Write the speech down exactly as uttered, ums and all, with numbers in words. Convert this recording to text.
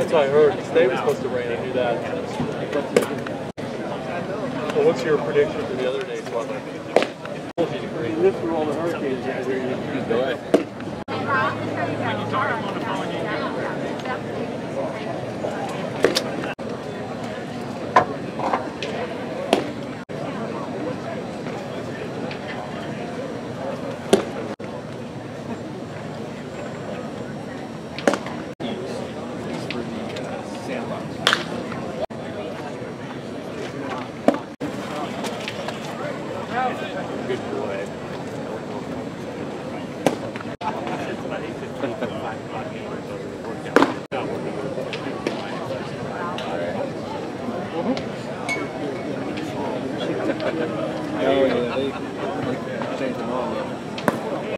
That's what I heard. Today was supposed to rain. I knew that. So what's your prediction for the other day's weather? This is all the hurricanes. Go ahead.